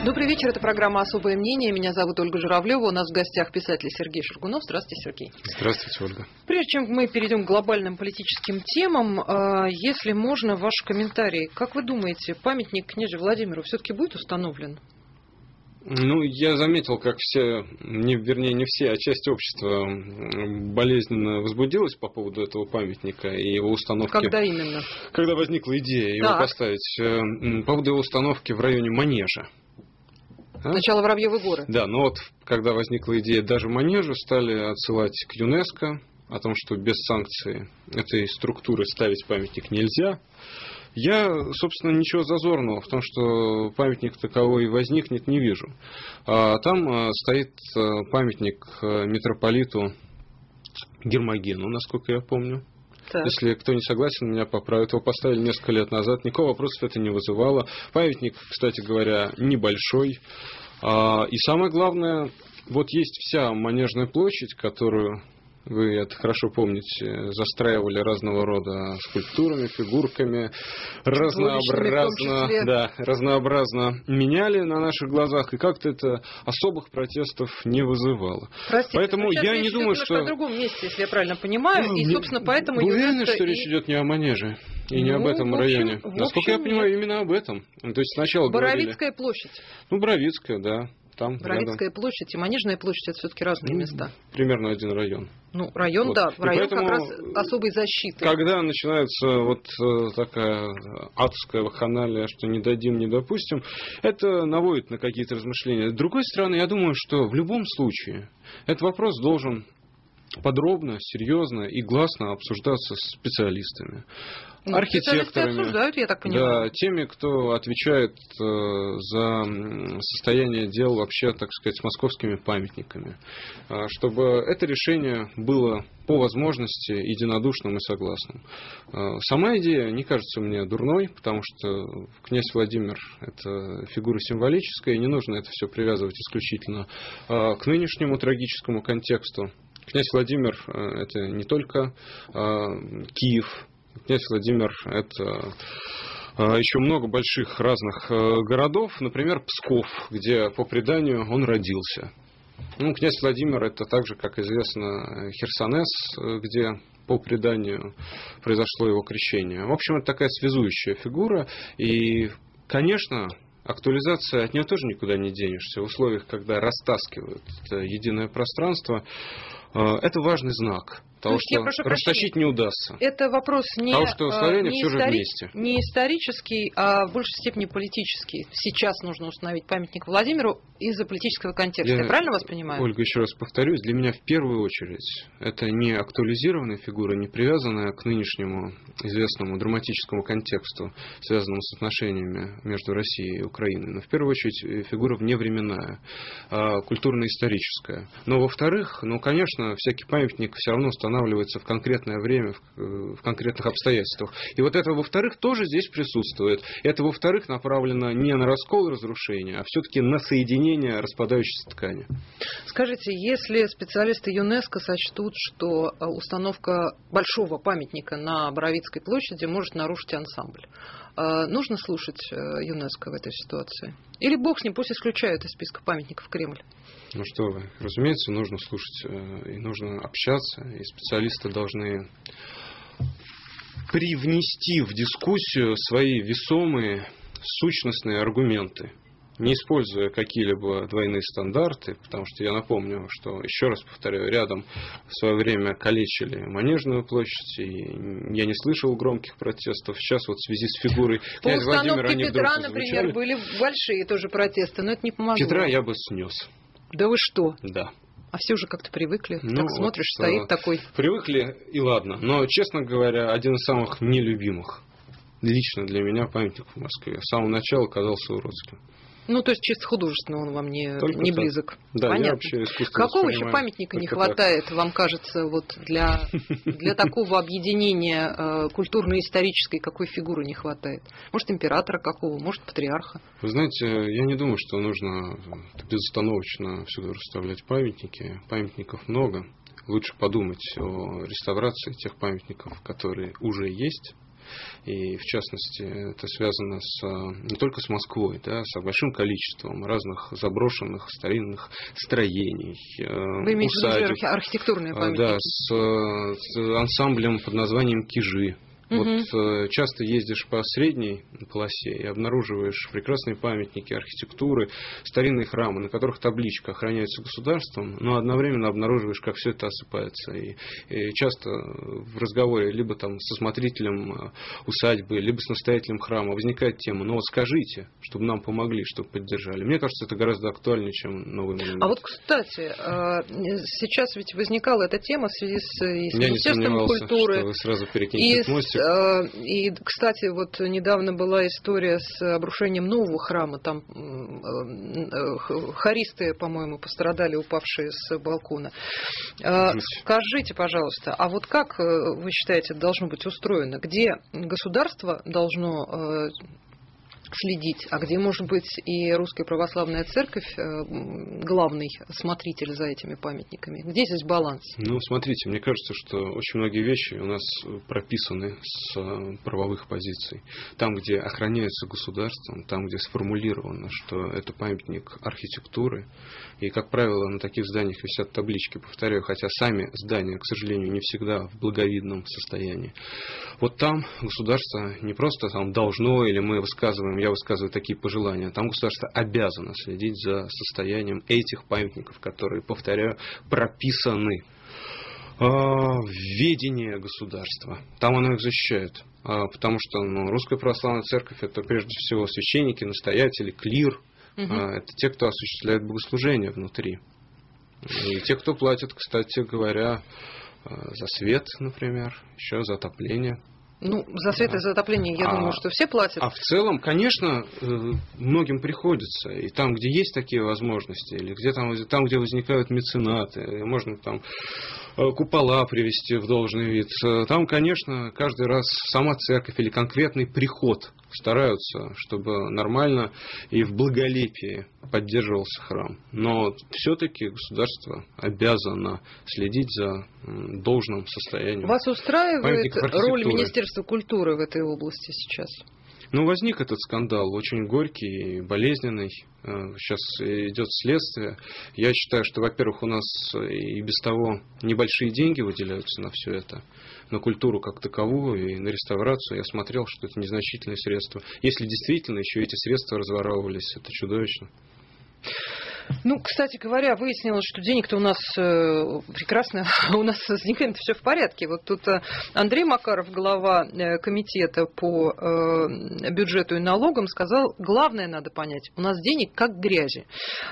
Добрый вечер, это программа «Особое мнение». Меня зовут Ольга Журавлева. У нас в гостях писатель Сергей Шургунов. Здравствуйте, Сергей. Здравствуйте, Ольга. Прежде чем мы перейдем к глобальным политическим темам, если можно, ваш комментарий. Как вы думаете, памятник княжу Владимиру все-таки будет установлен? Я заметил, как не все, а часть общества болезненно возбудилась по поводу этого памятника и его установки. Когда именно? Когда возникла идея его поставить. По поводу его установки в районе Манежа. Сначала Воробьевы горы. Да, но когда возникла идея даже Манежа, стали отсылать к ЮНЕСКО о том, что без санкций этой структуры ставить памятник нельзя. Я, собственно, ничего зазорного в том, что памятник таковой возникнет, не вижу. Там стоит памятник митрополиту Гермогену, насколько я помню. Так. Если кто не согласен, меня поправит. Его поставили несколько лет назад, никакого вопроса это не вызывало. Памятник, кстати говоря, небольшой. И самое главное, есть вся Манежная площадь, которую... Вы это хорошо помните, застраивали разного рода скульптурами, фигурками, разнообразно меняли на наших глазах, и как-то это особых протестов не вызывало. Простите, поэтому я не думаю, что... в другом месте, если я правильно понимаю, и, собственно, поэтому... Вы уверены, что речь идет не о Манеже и не об этом районе? Насколько я понимаю, именно об этом. То есть сначала Боровицкая площадь. Боровицкая, да. Там Боровицкая площадь и Манежная площадь — это все-таки разные места. Примерно один район. Район, да. Район как раз особой защиты. Когда начинается такая адская вакханалия, что не дадим, не допустим, это наводит на какие-то размышления. С другой стороны, я думаю, что в любом случае этот вопрос должен подробно, серьезно и гласно обсуждаться с специалистами. Архитекторами, обсуждают, я так понимаю. Да, теми, кто отвечает за состояние дел вообще, так сказать, с московскими памятниками, чтобы это решение было по возможности единодушным и согласным. Сама идея не кажется мне дурной, потому что князь Владимир – это фигура символическая, и не нужно это все привязывать исключительно к нынешнему трагическому контексту. Князь Владимир – это не только Киев. Князь Владимир – это еще много больших разных городов, например, Псков, где по преданию он родился. Князь Владимир – это также, как известно, Херсонес, где по преданию произошло его крещение. В общем, это такая связующая фигура, и, конечно, актуализация, от нее тоже никуда не денешься. В условиях, когда растаскивают это единое пространство, это важный знак того, что растащить не удастся. Это вопрос того, что славяне все же вместе. Не исторический, а в большей степени политический. Сейчас нужно установить памятник Владимиру из-за политического контекста. Я правильно вас понимаю? Ольга, еще раз повторюсь, для меня в первую очередь это не актуализированная фигура, не привязанная к нынешнему известному драматическому контексту, связанному с отношениями между Россией и Украиной. Но в первую очередь фигура вневременная, культурно-историческая. Но во-вторых, конечно, всякий памятник все равно устанавливается в конкретное время, в конкретных обстоятельствах. И это, во-вторых, тоже здесь присутствует. Это, во-вторых, направлено не на раскол и разрушение, а все-таки на соединение распадающейся ткани. Скажите, если специалисты ЮНЕСКО сочтут, что установка большого памятника на Боровицкой площади может нарушить ансамбль, нужно слушать ЮНЕСКО в этой ситуации? Или бог с ним, пусть исключают из списка памятников Кремль? Что вы, разумеется, нужно слушать и нужно общаться, и специалисты должны привнести в дискуссию свои весомые, сущностные аргументы, не используя какие-либо двойные стандарты, потому что я напомню, что, еще раз повторяю, рядом в свое время калечили Манежную площадь, и я не слышал громких протестов. Сейчас в связи с фигурой князя Владимира они вдруг Петра, например, были большие тоже протесты, но это не помогло. Петра я бы снес. Да вы что? Да. А все уже как-то привыкли. Так смотришь, стоит такой. Привыкли, и ладно. Но, честно говоря, один из самых нелюбимых лично для меня памятников в Москве. С самого начала казался уродским. То есть чисто художественно он вам не близок. Да, понятно. Я вообще искусственно Какого еще памятника не хватает, вам кажется, для такого объединения культурно-исторической, какой фигуры не хватает? Может, императора какого, может, патриарха? Вы знаете, я не думаю, что нужно безостановочно всюду расставлять памятники. Памятников много. Лучше подумать о реставрации тех памятников, которые уже есть. И, в частности, это связано не только с Москвой, да, с большим количеством разных заброшенных старинных строений, Вы имеете в усадеб. виду архитектурные памятники? Да, с ансамблем под названием «Кижи». Вот часто ездишь по средней полосе и обнаруживаешь прекрасные памятники архитектуры, старинные храмы, на которых табличка охраняется государством, но одновременно обнаруживаешь, как все это осыпается. И часто в разговоре либо там со смотрителем усадьбы, либо с настоятелем храма возникает тема: ну вот скажите, чтобы нам помогли, чтобы поддержали. Мне кажется, это гораздо актуальнее, чем новый монумент. А вот, кстати, сейчас ведь возникала эта тема в связи с Министерством культуры. Что вы сразу перекинете мостик. И, кстати, вот недавно была история с обрушением нового храма. Там хористы, по-моему, пострадали, упавшие с балкона. Скажите, пожалуйста, а вот как вы считаете, это должно быть устроено? Где государство должно следить, а где, может быть, и Русская Православная Церковь главный смотритель за этими памятниками? Где здесь баланс? Ну, смотрите, мне кажется, что очень многие вещи у нас прописаны с правовых позиций. Там, где охраняется государством, там, где сформулировано, что это памятник архитектуры, и, как правило, на таких зданиях висят таблички, повторяю, хотя сами здания, к сожалению, не всегда в благовидном состоянии. Вот там государство не просто там должно, или я высказываю такие пожелания, там государство обязано следить за состоянием этих памятников, которые, повторяю, прописаны в ведении государства. Там оно их защищает. Потому что Русская Православная Церковь — это прежде всего священники, настоятели, клир. Это те, кто осуществляет богослужение внутри. И те, кто платит, кстати говоря, за свет, например, еще за отопление. Ну, за свет и за отопление, я думаю, что все платят. А в целом, конечно, многим приходится. И там, где есть такие возможности, или там, где возникают меценаты, можно там купола привести в должный вид, там, конечно, каждый раз сама церковь или конкретный приход стараются, чтобы нормально и в благолепии поддерживался храм. Но все-таки государство обязано следить за должным состоянием. Вас устраивает роль Министерства культуры в этой области сейчас? Ну, возник этот скандал, очень горький и болезненный. Сейчас идет следствие. Я считаю, что, во-первых, у нас и без того небольшие деньги выделяются на все это. На культуру как таковую и на реставрацию. Я смотрел, что это незначительные средства. Если действительно еще эти средства разворовывались, это чудовищно. Ну, кстати говоря, выяснилось, что денег-то у нас прекрасно, у нас с деньгами-то все в порядке. Вот тут Андрей Макаров, глава комитета по бюджету и налогам, сказал: главное надо понять, у нас денег как грязи.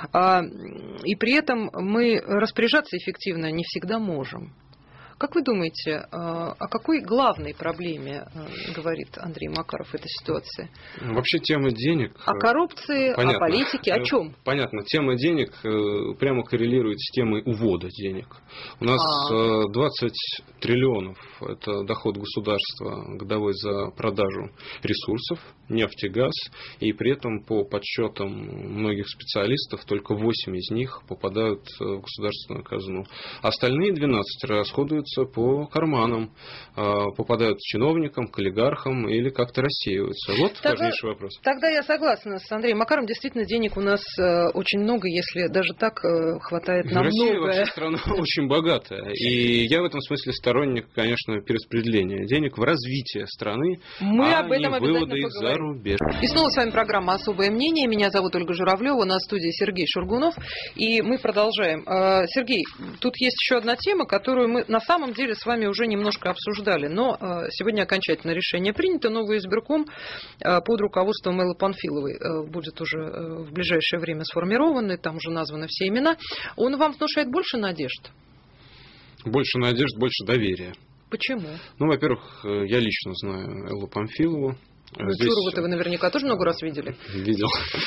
И при этом мы распоряжаться эффективно не всегда можем. Как вы думаете, о какой главной проблеме говорит Андрей Макаров в этой ситуации? Вообще тема денег... О коррупции, понятно. О политике, о чем? Понятно. Тема денег прямо коррелирует с темой увода денег. У нас 20 триллионов – это доход государства годовой за продажу ресурсов, нефть и газ. И при этом, по подсчетам многих специалистов, только 8 из них попадают в государственную казну. Остальные 12 расходуются по карманам, попадают к чиновникам, к олигархам или как-то рассеиваются. Вот важнейший вопрос. Тогда я согласна с Андреем Макаровым. Действительно, денег у нас очень много, если даже так хватает на Россия многое. вообще страна очень богатая. И я в этом смысле сторонник, конечно, перераспределения денег в развитие страны, мы об этом не вывода их за рубеж. И снова с вами программа «Особое мнение». Меня зовут Ольга Журавлева, на студии Сергей Шургунов. И мы продолжаем. Сергей, тут есть еще одна тема, которую мы на самом деле с вами уже немножко обсуждали, но сегодня окончательное решение принято. Новый избирком под руководством Эллы Панфиловой будет уже в ближайшее время сформирован, и там уже названы все имена. Он вам внушает больше надежд? Больше надежд, больше доверия. Почему? Ну, во-первых, я лично знаю Эллу Панфилову. Чурова-то вы наверняка тоже много раз видели? Видел.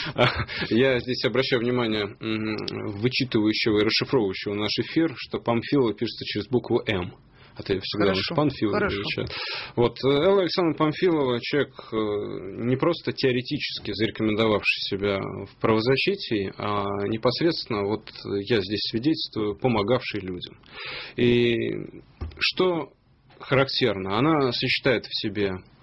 Я здесь обращаю внимание вычитывающего и расшифровывающего наш эфир, что Памфилова пишется через букву «М». А то я всегда Панфилова величаю. Вот Элла Александровна Памфилова — человек не просто теоретически зарекомендовавший себя в правозащите, а непосредственно, вот я здесь свидетельствую, помогавший людям. И что характерно, она сочетает в себе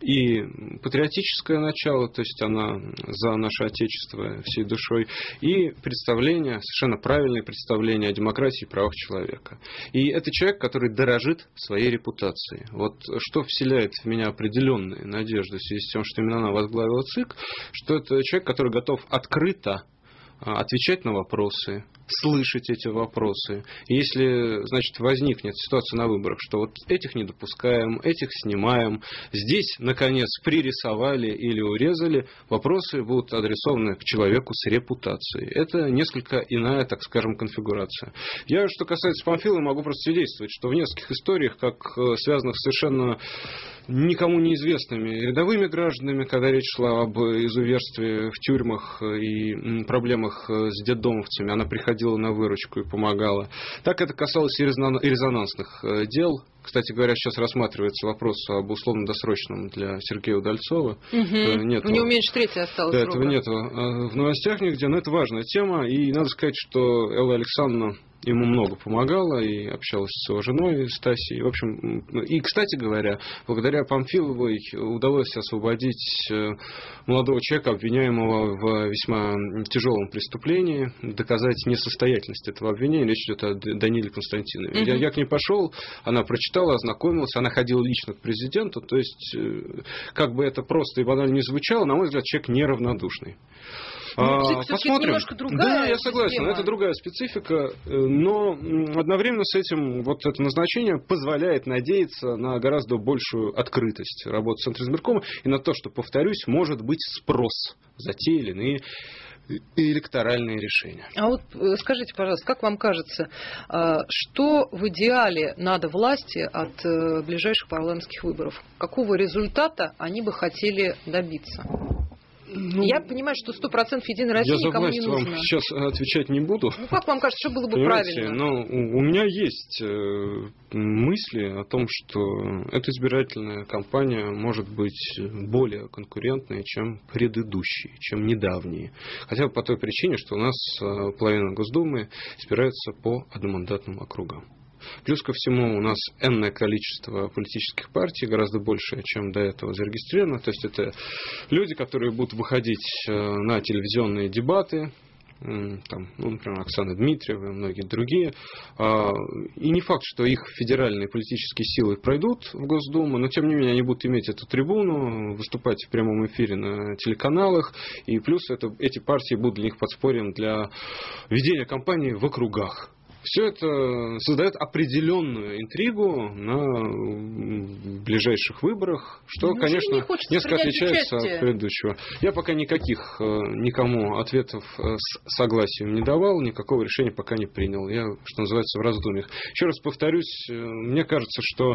и патриотическое начало, то есть она за наше Отечество всей душой, и представление, совершенно правильное представление о демократии и правах человека. И это человек, который дорожит своей репутацией. Вот что вселяет в меня определенные надежды в связи с тем, что именно она возглавила ЦИК, что это человек, который готов открыто отвечать на вопросы, слышать эти вопросы. И если, значит, возникнет ситуация на выборах, что вот этих не допускаем, этих снимаем, здесь, наконец, пририсовали или урезали, вопросы будут адресованы к человеку с репутацией. Это несколько иная, так скажем, конфигурация. Я, что касается Памфилова, могу просто свидетельствовать, что в нескольких историях, как связанных с совершенно никому неизвестными рядовыми гражданами, когда речь шла об изуверстве в тюрьмах и проблемах с детдомовцами, она приходила на выручку и помогала. Так это касалось и резонансных дел. Кстати говоря, сейчас рассматривается вопрос об условно-досрочном для Сергея Удальцова. Нет, у него меньше трети осталось. Да, этого нет в новостях нигде, но это важная тема. И надо сказать, что Элла Александровна ему много помогала и общалась с его женой Стасией. В общем, и, кстати говоря, благодаря Памфиловой удалось освободить молодого человека, обвиняемого в весьма тяжелом преступлении, доказать несостоятельность этого обвинения. Речь идет о Даниле Константинове. Я к ней пошел, она прочитала, ознакомилась, она ходила лично к президенту. То есть, как бы это просто и банально не звучало, на мой взгляд, человек неравнодушный. Посмотрим. Немножко другая да, я согласен, система. Это другая специфика, но одновременно с этим вот это назначение позволяет надеяться на гораздо большую открытость работы Центра избиркома и на то, что, повторюсь, может быть спрос за те или иные электоральные решения. А вот скажите, пожалуйста, как вам кажется, что в идеале надо власти от ближайших парламентских выборов? Какого результата они бы хотели добиться? Я понимаю, что 100% Единой России никому не нужно. Я за власть вам сейчас отвечать не буду. Ну, как вам кажется, что было бы понимаете, правильно? Но у меня есть мысли о том, что эта избирательная кампания может быть более конкурентной, чем предыдущие, чем недавние. Хотя бы по той причине, что у нас половина Госдумы избирается по одномандатным округам. Плюс ко всему у нас энное количество политических партий, гораздо больше, чем до этого зарегистрировано. То есть это люди, которые будут выходить на телевизионные дебаты, там, например, Оксана Дмитриева и многие другие. И не факт, что их федеральные политические силы пройдут в Госдуму, но тем не менее они будут иметь эту трибуну, выступать в прямом эфире на телеканалах, и плюс эти партии будут для них подспорьем для ведения кампании в округах. Все это создает определенную интригу на ближайших выборах, что, конечно, несколько отличается от предыдущего. Я пока никому ответов с согласием не давал, никакого решения пока не принял. Я, что называется, в раздумьях. Еще раз повторюсь, мне кажется, что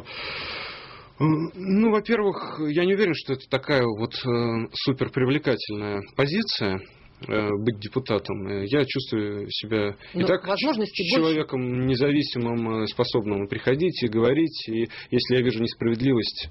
во-первых, я не уверен, что это такая вот супер привлекательная позиция. Быть депутатом. Я чувствую себя и так человеком независимым, способным приходить и говорить. И если я вижу несправедливость,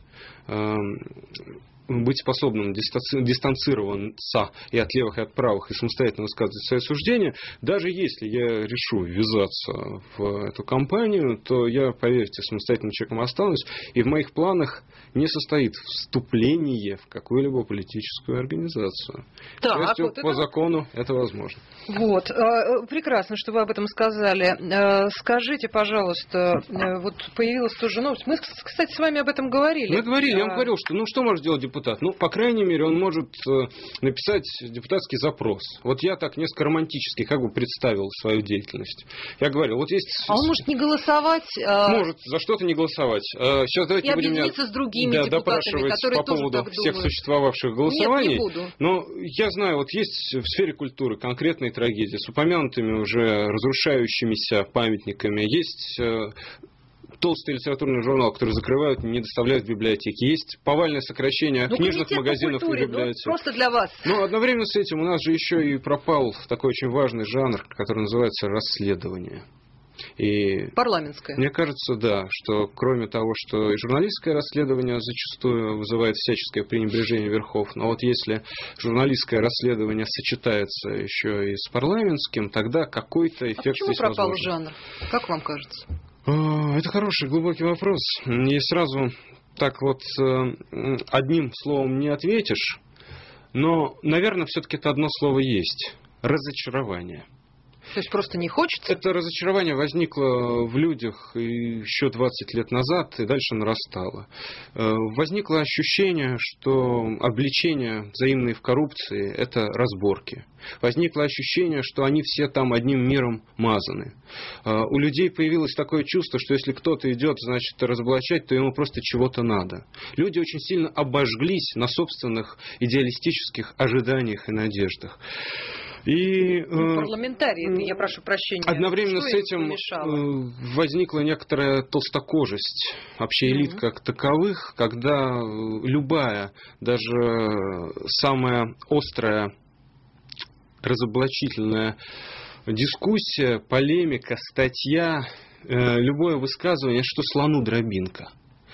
быть способным дистанцироваться и от левых, и от правых, и самостоятельно высказывать свои суждения, даже если я решу ввязаться в эту кампанию, то я, поверьте, самостоятельным человеком останусь, и в моих планах не состоит вступление в какую-либо политическую организацию. К счастью, по закону это возможно. Вот. Прекрасно, что вы об этом сказали. Скажите, пожалуйста, вот появилась тоже новость. Мы, кстати, с вами об этом говорили. Мы говорили, я вам говорил, что может делать депутат? По крайней мере, он может написать депутатский запрос. Вот я так несколько романтически представил свою деятельность. Я говорил, вот есть... А он может не голосовать? Может, за что-то не голосовать. Сейчас давайте будем объединиться с другими депутатами, которые по поводу всех существовавших голосований. Нет, не буду. Но я знаю, вот есть в сфере культуры конкретные трагедии с упомянутыми уже разрушающимися памятниками. Есть толстый литературный журнал, который закрывают, не доставляют в библиотеки. Есть повальное сокращение книжных магазинов и библиотек. Просто для вас. Но одновременно с этим у нас же еще и пропал такой очень важный жанр, который называется расследование. И парламентское. Мне кажется, да, что кроме того, что и журналистское расследование зачастую вызывает всяческое пренебрежение верхов, но вот если журналистское расследование сочетается еще и с парламентским, тогда какой-то эффект здесь возможен. Почему пропал жанр? Как вам кажется? Это хороший, глубокий вопрос. И сразу так вот одним словом не ответишь, но, наверное, все-таки это одно слово есть – разочарование. То есть просто не хочется? Это разочарование возникло в людях еще 20 лет назад и дальше нарастало. Возникло ощущение, что обличения взаимные в коррупции – это разборки. Возникло ощущение, что они все там одним миром мазаны. У людей появилось такое чувство, что если кто-то идет, значит, разоблачать, то ему просто чего-то надо. Люди очень сильно обожглись на собственных идеалистических ожиданиях и надеждах. И парламентарии, я прошу прощения. Одновременно что с этим возникла некоторая толстокожесть вообще элит как таковых, когда любая, даже самая острая, разоблачительная дискуссия, полемика, статья, любое высказывание, что слону дробинка.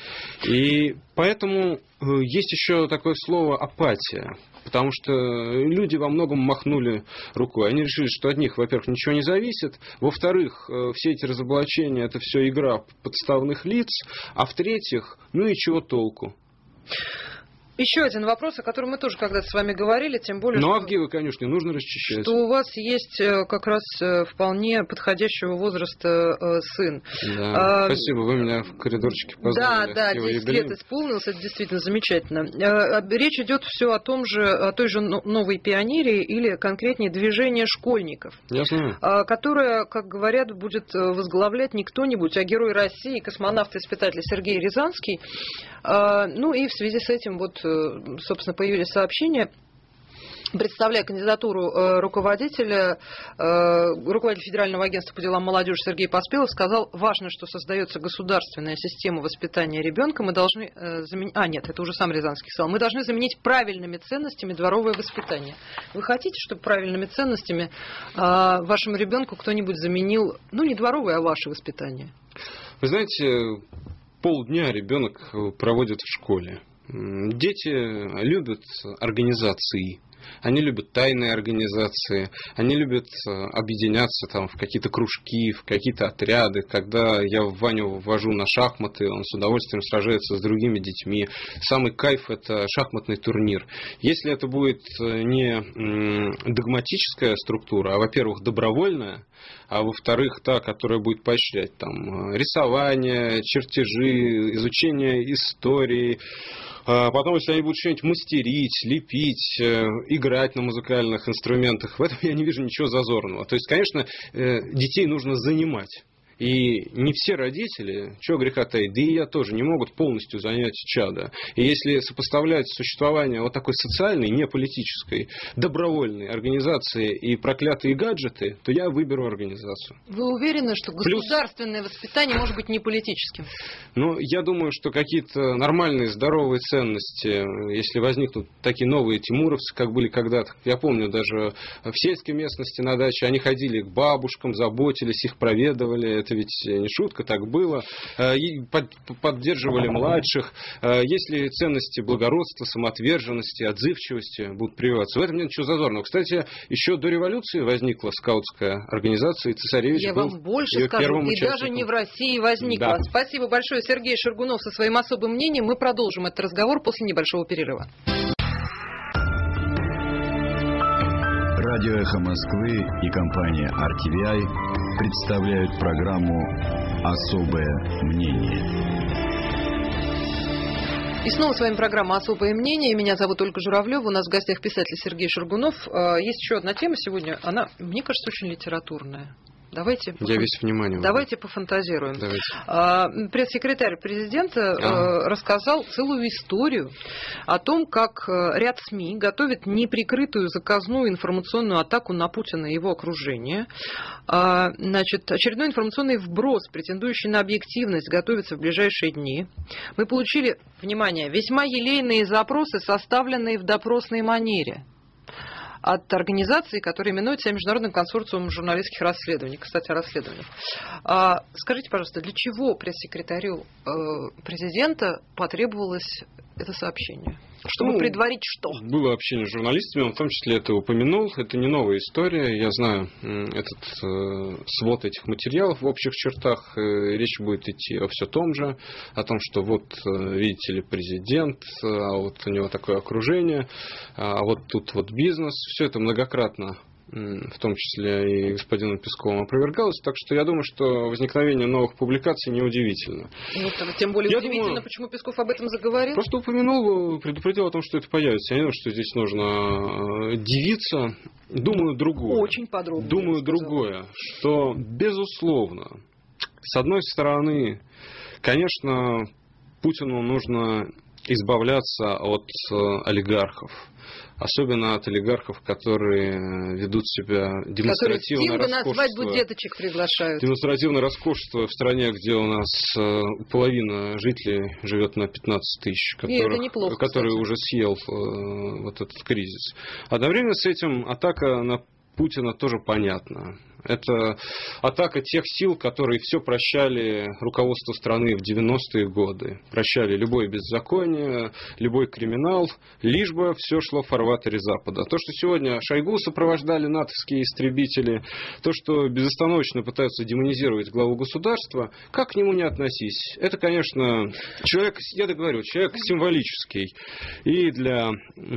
И поэтому есть еще такое слово апатия. Потому что люди во многом махнули рукой. Они решили, что от них, во-первых, ничего не зависит. Во-вторых, все эти разоблачения – это все игра подставных лиц. А в-третьих, ну и чего толку? Еще один вопрос, о котором мы тоже когда-то с вами говорили, тем более, что Авгиева, конечно, нужно расчищать. Что у вас есть как раз вполне подходящего возраста сын. Да, спасибо, вы меня в коридорчике поздравили. Да, 10 лет исполнилось, это действительно замечательно. Речь идет все о той же новой пионерии или конкретнее движение школьников. Я знаю. Которое, как говорят, будет возглавлять не кто-нибудь, а герой России, космонавт-испытатель Сергей Рязанский. Ну и в связи с этим собственно, появились сообщения. Представляя кандидатуру руководителя Федерального агентства по делам молодежи Сергей Поспелов сказал: важно, что создается государственная система воспитания ребенка. Мы должны заменить... это уже сам Рязанский сказал. Мы должны заменить правильными ценностями дворовое воспитание. Вы хотите, чтобы правильными ценностями вашему ребенку кто-нибудь заменил, не дворовое, а ваше воспитание? Вы знаете, полдня ребенок проводит в школе. Дети любят организации. Они любят тайные организации, они любят объединяться там в какие-то кружки, в какие-то отряды. Когда я Ваню ввожу на шахматы, он с удовольствием сражается с другими детьми. Самый кайф – это шахматный турнир. Если это будет не догматическая структура, а, во-первых, добровольная, а во-вторых, та, которая будет поощрять там рисование, чертежи, изучение истории. Потом, если они будут что-нибудь мастерить, лепить, играть на музыкальных инструментах, в этом я не вижу ничего зазорного. То есть, конечно, детей нужно занимать. И не все родители, чего греха таить, да и я тоже, не могут полностью занять чадо. И если сопоставлять существование вот такой социальной, не политической, добровольной организации и проклятые гаджеты, то я выберу организацию. Вы уверены, что государственное воспитание может быть не политическим? Я думаю, что какие-то нормальные, здоровые ценности, если возникнут такие новые тимуровцы, как были когда-то, я помню, даже в сельской местности на даче, они ходили к бабушкам, заботились, их проведывали, это ведь не шутка, так было. Поддерживали младших. Если ценности благородства, самоотверженности, отзывчивости будут прививаться, в этом нет ничего зазорного. Кстати, еще до революции возникла скаутская организация, и цесаревич Я был вам больше ее скажу, первым и участником. даже не в России возникла. Да. Спасибо большое, Сергей Шаргунов, со своим особым мнением. Мы продолжим этот разговор после небольшого перерыва. Радио «Эхо Москвы» и компания RTVI представляют программу «Особое мнение». И снова с вами программа «Особое мнение». Меня зовут Ольга Журавлева. У нас в гостях писатель Сергей Шаргунов. Есть еще одна тема сегодня. Она, мне кажется, очень литературная. Давайте пофантазируем. Пресс-секретарь президента рассказал целую историю о том, как ряд СМИ готовит неприкрытую заказную информационную атаку на Путина и его окружение. Очередной информационный вброс, претендующий на объективность, готовится в ближайшие дни. Мы получили, внимание, весьма елейные запросы, составленные в допросной манере, от организации, которая именует себя Международным консорциумом журналистских расследований. Кстати, о расследованиях. Скажите, пожалуйста, для чего пресс-секретарю президента потребовалось это сообщение? Чтобы предварить что? Было общение с журналистами, он в том числе это упомянул. Это не новая история. Я знаю этот свод этих материалов в общих чертах. Речь будет идти о все том же. О том, что вот, видите ли, президент, а вот у него такое окружение, а вот тут вот бизнес. Все это многократно, в том числе и господином Песковым, опровергалось. Так что я думаю, что возникновение новых публикаций неудивительно. Тем более удивительно, почему Песков об этом заговорил. Просто упомянул, предупредил о том, что это появится. Я не думаю, что здесь нужно дивиться. Думаю другое. Очень подробно. Думаю другое, что, безусловно, с одной стороны, конечно, Путину нужно избавляться от олигархов. Особенно от олигархов, которые ведут себя демонстративно роскошествуя. Деточек приглашают. Демонстративно роскошествуя в стране, где у нас половина жителей живет на 15 тысяч, который уже съел вот этот кризис. Одновременно с этим атака на Путина тоже понятна. Это атака тех сил, которые все прощали руководству страны в 90-е годы. Прощали любое беззаконие, любой криминал, лишь бы все шло в фарватере Запада. То, что сегодня Шойгу сопровождали натовские истребители, то, что безостановочно пытаются демонизировать главу государства, как к нему не относись. Это, конечно, человек, я договорю, человек символический и для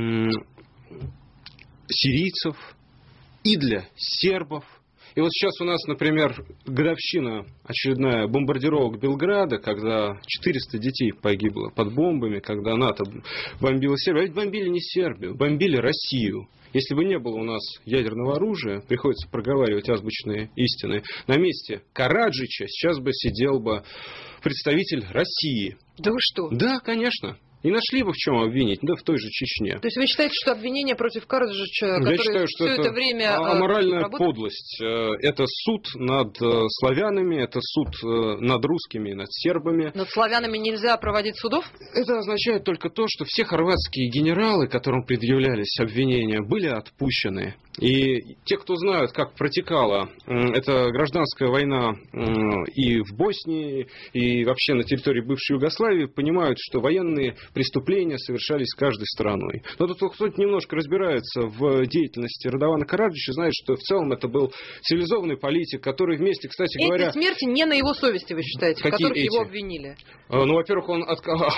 сирийцев, и для сербов. И вот сейчас у нас, например, годовщина очередная бомбардировок Белграда, когда 400 детей погибло под бомбами, когда НАТО бомбило Сербию. А ведь бомбили не Сербию, бомбили Россию. Если бы не было у нас ядерного оружия, приходится проговаривать азбучные истины, на месте Караджича сейчас бы сидел бы представитель России. Да вы что? Да, конечно. И нашли бы в чем обвинить, да в той же Чечне. То есть вы считаете, что обвинение против Караджича, который все это время аморальная подлость. Это суд над славянами, это суд над русскими, над сербами. Над славянами нельзя проводить судов? Это означает только то, что все хорватские генералы, которым предъявлялись обвинения, были отпущены. И те, кто знают, как протекала эта гражданская война и в Боснии, и вообще на территории бывшей Югославии, понимают, что военные преступления совершались каждой стороной. Но тут кто-то немножко разбирается в деятельности Радована Караджича, знает, что в целом это был цивилизованный политик, который вместе, кстати говоря... Эти смерти не на его совести, вы считаете, в которых его обвинили? Ну, во-первых, он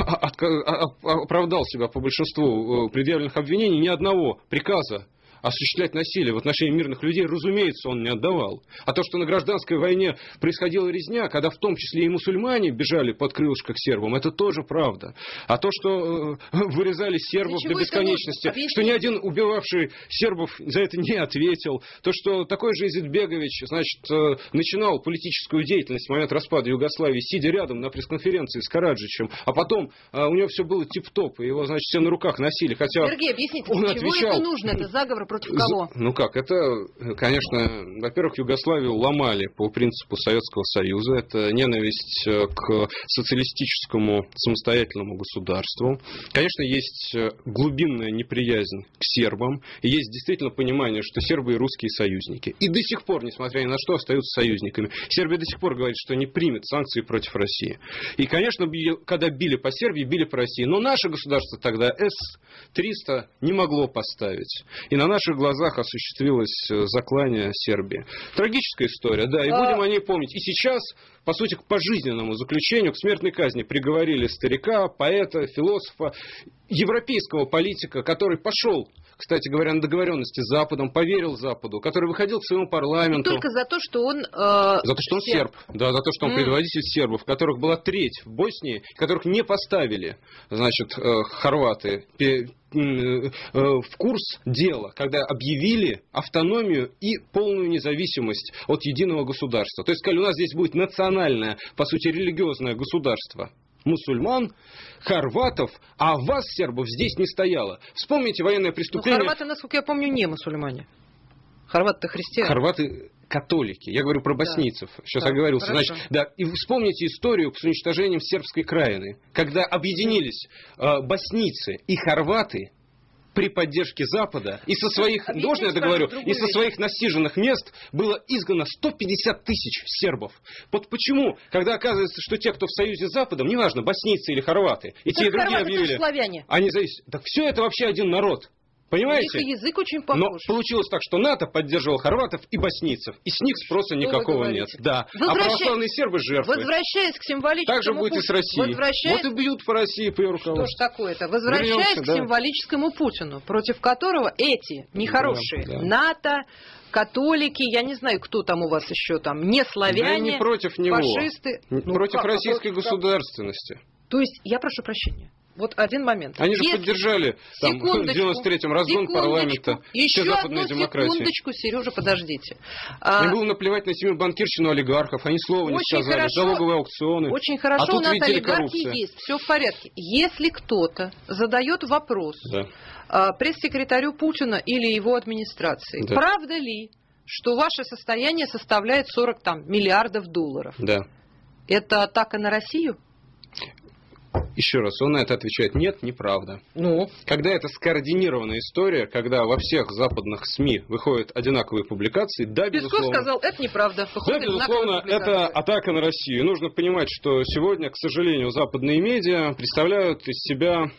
оправдал себя по большинству предъявленных обвинений, ни одного приказа осуществлять насилие в отношении мирных людей, разумеется, он не отдавал. А то, что на гражданской войне происходила резня, когда в том числе и мусульмане бежали под крылышко к сербам, это тоже правда. А то, что вырезали сербов до бесконечности, что ни один убивавший сербов за это не ответил, то, что такой же Изетбегович, значит, начинал политическую деятельность в момент распада Югославии, сидя рядом на пресс-конференции с Караджичем, а потом у него все было тип-топ, и его, значит, все на руках носили. Хотя Сергей, объясните, для чего это нужно? Это заговор против кого? Ну как, это, конечно, во-первых, Югославию ломали по принципу Советского Союза. Это ненависть к социалистическому самостоятельному государству. Конечно, есть глубинная неприязнь к сербам. И есть действительно понимание, что сербы и русские союзники. И до сих пор, несмотря ни на что, остаются союзниками. Сербия до сих пор говорит, что не примет санкции против России. И, конечно, когда били по Сербии, били по России. Но наше государство тогда С-300 не могло поставить. И на наших глазах осуществилось заклание Сербии. Трагическая история, да, и будем о ней помнить. И сейчас, по сути, к пожизненному заключению, к смертной казни приговорили старика, поэта, философа, европейского политика, который пошел, кстати говоря, на договоренности с Западом, поверил Западу, который выходил к своему парламенту. И только за то, что он... За то, что он серб. Да, за то, что он предводитель сербов, которых была треть в Боснии, которых не поставили, значит, хорваты в курс дела, когда объявили автономию и полную независимость от единого государства. То есть, сказали, у нас здесь будет национальное, по сути, религиозное государство мусульман, хорватов, а вас, сербов, здесь не стояло. Вспомните военное преступление... Но хорваты, насколько я помню, не мусульмане. Хорваты-то христиане. Хорваты католики. Я говорю про боснийцев. Сейчас оговорился. Хорошо. Значит, да, и вспомните историю с уничтожением сербской краины, когда объединились боснийцы и хорваты при поддержке Запада и со своих, можно я договорю, и со своих насиженных мест было изгнано 150 тысяч сербов. Вот почему, когда оказывается, что те, кто в союзе с Западом, неважно, боснийцы или хорваты, и те и другие объявили, они зависят, так все это вообще один народ. Понимаете? Язык очень похож. Но получилось так, что НАТО поддерживал хорватов и боснийцев, и с них спроса никакого нет. Да. А православные сербы жертвы. Возвращаясь к символическому так же будет и с Россией. Вот и бьют по России, по ее руководству. Что ж такое-то? Возвращаясь к символическому Путину, против которого эти нехорошие НАТО, католики, я не знаю, кто там у вас еще там, не славяне, не против него. Фашисты. Против российской государственности. То есть, я прошу прощения. Вот один момент. Они же поддержали там, в 93-м разгон парламента. Еще все западные одну демократии. Секундочку, Сережа, подождите. Им было наплевать на семью банкирщину олигархов. Они слова не сказали. Залоговые аукционы. Очень хорошо, у нас олигархи есть. Все в порядке. Если кто-то задает вопрос пресс-секретарю Путина или его администрации, правда ли, что ваше состояние составляет 40 миллиардов долларов? Да. Это атака на Россию? Еще раз, он на это отвечает: нет, неправда. Ну? Когда это скоординированная история, когда во всех западных СМИ выходят одинаковые публикации, да, безусловно. Песков сказал, это неправда. Да, безусловно, это атака на Россию. И нужно понимать, что сегодня, к сожалению, западные медиа представляют из себя,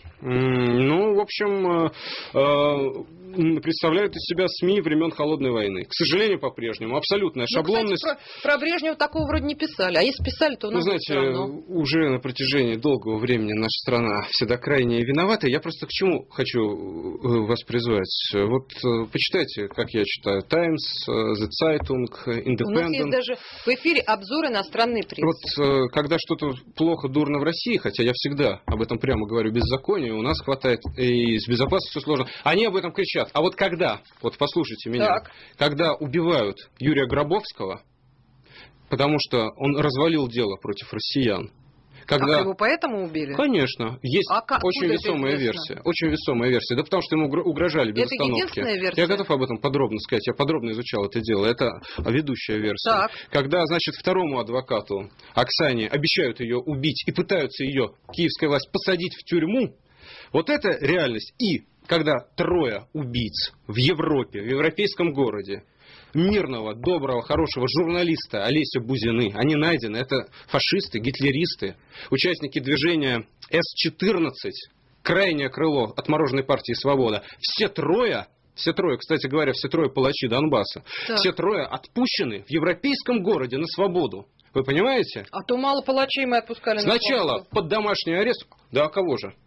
представляют из себя СМИ времен Холодной войны. К сожалению, по-прежнему. Абсолютная шаблонность. Кстати, про Брежнева такого вроде не писали. А если писали, то у нас знаете, уже на протяжении долгого времени наша страна всегда крайне виновата. Я просто к чему хочу вас призвать. Вот почитайте, как я читаю, Times, The Zeitung, Independent. У нас есть даже в эфире обзор иностранной прессы. Вот когда что-то плохо, дурно в России, хотя я всегда об этом прямо говорю, беззаконие, у нас хватает, и с безопасностью сложно. Они об этом кричат. А вот когда, вот послушайте меня, когда убивают Юрия Гробовского, потому что он развалил дело против россиян. Когда... его поэтому убили? Конечно. Есть очень весомая версия. Очень весомая версия. Да потому что ему угрожали без остановки. Это единственная версия? Я готов об этом подробно сказать. Я подробно изучал это дело. Это ведущая версия. Так. Когда, значит, второму адвокату Оксане обещают ее убить и пытаются ее, киевская власть, посадить в тюрьму, вот это реальность. И когда 3 убийц в Европе, в европейском городе, мирного, доброго, хорошего журналиста Олеся Бузины, они найдены. Это фашисты, гитлеристы, участники движения С-14, крайнее крыло отмороженной партии «Свобода». Все трое, кстати говоря, все трое палачи Донбасса, все трое отпущены в европейском городе на свободу. Вы понимаете? А то мало палачей мы отпускали сначала на свободу. Под домашний арест. Да, а кого же?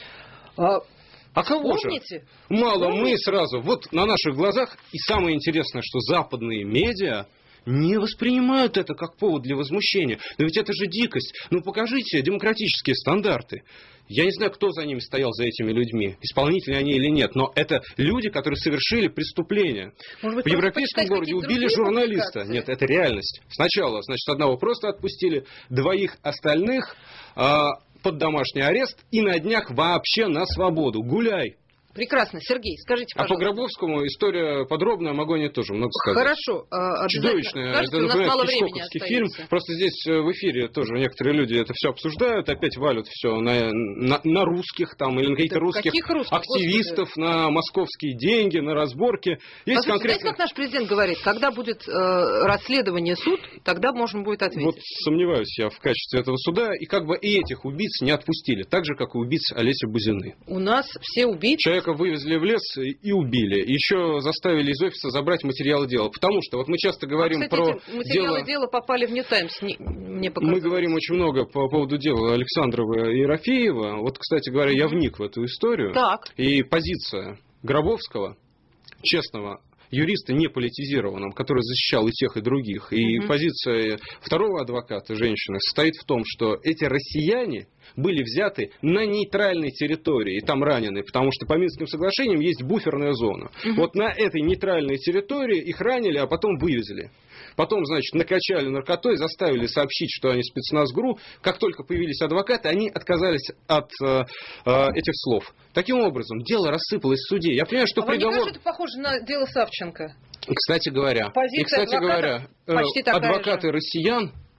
А кого же? Мало, мы сразу, вот на наших глазах, и самое интересное, что западные медиа не воспринимают это как повод для возмущения. Но ведь это же дикость. Ну покажите демократические стандарты. Я не знаю, кто за ними стоял, за этими людьми, исполнители они или нет, но это люди, которые совершили преступление. Может быть, в европейском городе убили журналиста. Нет, это реальность. Сначала, значит, одного просто отпустили, 2 остальных под домашний арест и на днях вообще на свободу. Гуляй. Прекрасно. Сергей, скажите, пожалуйста. А по Гробовскому история подробная, могу не тоже много сказать. Хорошо. Чудовищная. Скажите, это, например, хичкоковский фильм. Просто здесь в эфире тоже некоторые люди это все обсуждают, опять валят все на русских там, или на каких-то русских активистов, Господи. На московские деньги, на разборки. Есть конкретно... Знаете, как наш президент говорит, когда будет расследование, суд, тогда можно будет ответить. Вот сомневаюсь я в качестве этого суда, и как бы и этих убийц не отпустили, так же, как и убийц Олеси Бузины. У нас все убийцы... Вывезли в лес и убили. Еще заставили из офиса забрать материалы дела. Потому что вот мы часто говорим про материалы дела попали в New Times. Мне показалось. Мы говорим очень много по поводу дела Александрова и Ерофеева. Вот, кстати говоря, я вник в эту историю. Так. И позиция Гробовского, честного юриста, не политизированного, который защищал и тех, и других. И позиция второго адвоката, женщины, состоит в том, что эти россияне были взяты на нейтральной территории, и там ранены, потому что по Минским соглашениям есть буферная зона. Вот на этой нейтральной территории их ранили, а потом вывезли. Потом, значит, накачали наркотой, заставили сообщить, что они спецназ ГРУ. Как только появились адвокаты, они отказались от этих слов. Таким образом, дело рассыпалось в суде. Я понимаю, что приговор... Вам не кажется, это похоже на дело Савченко? Кстати говоря, адвокаты россиян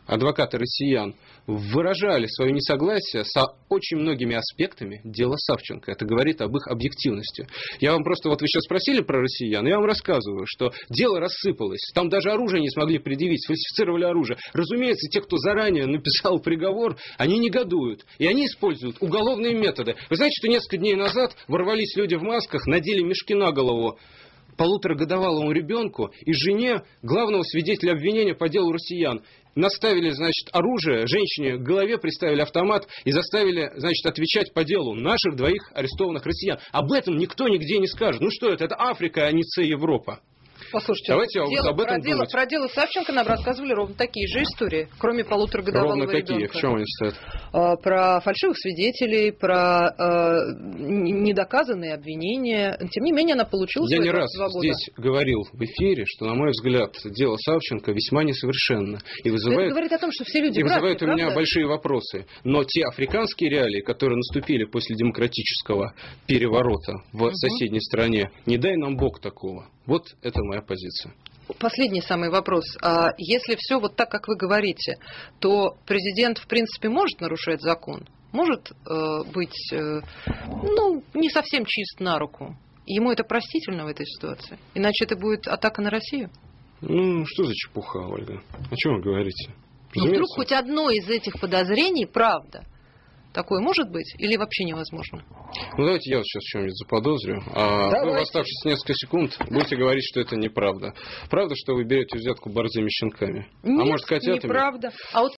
адвокаты россиян выражали свое несогласие со очень многими аспектами дела Савченко. Это говорит об их объективности. Я вам просто, вот вы сейчас спросили про россиян, я вам рассказываю, что дело рассыпалось. Там даже оружие не смогли предъявить, сфальсифицировали оружие. Разумеется, те, кто заранее написал приговор, они негодуют. И они используют уголовные методы. Вы знаете, что несколько дней назад ворвались люди в масках, надели мешки на голову полуторагодовалому ребенку и жене главного свидетеля обвинения по делу россиян. Наставили, значит, оружие, женщине к голове приставили автомат и заставили, значит, отвечать по делу наших двоих арестованных россиян. Об этом никто нигде не скажет. Ну что это? Это Африка, а не Европа. Послушайте, давайте об этом думать. Про дело Савченко нам рассказывали ровно такие же истории, кроме полуторагодовалого ребенка. Ровно какие? В чем они стоят? Про фальшивых свидетелей, про недоказанные обвинения. Тем не менее, она получила свои 22 года. Я не раз здесь говорил в эфире, что, на мой взгляд, дело Савченко весьма несовершенно. И вызывает, это говорит о том, что все люди вызывает у меня правда? большие вопросы. Но те африканские реалии, которые наступили после демократического переворота в соседней стране, не дай нам Бог такого. Вот это моя позиция. Последний самый вопрос. А если все вот так, как вы говорите, то президент, в принципе, может нарушать закон? Может быть, не совсем чист на руку? Ему это простительно в этой ситуации? Иначе это будет атака на Россию? Что за чепуха, Ольга? О чем вы говорите? Вдруг хоть одно из этих подозрений правда? Такое может быть или вообще невозможно? Давайте я вот сейчас в чем-нибудь заподозрю, а вы в оставшиеся несколько секунд будете говорить, что это неправда. Правда, что вы берете взятку борзыми щенками? Нет, а может, котятами? Неправда. А вот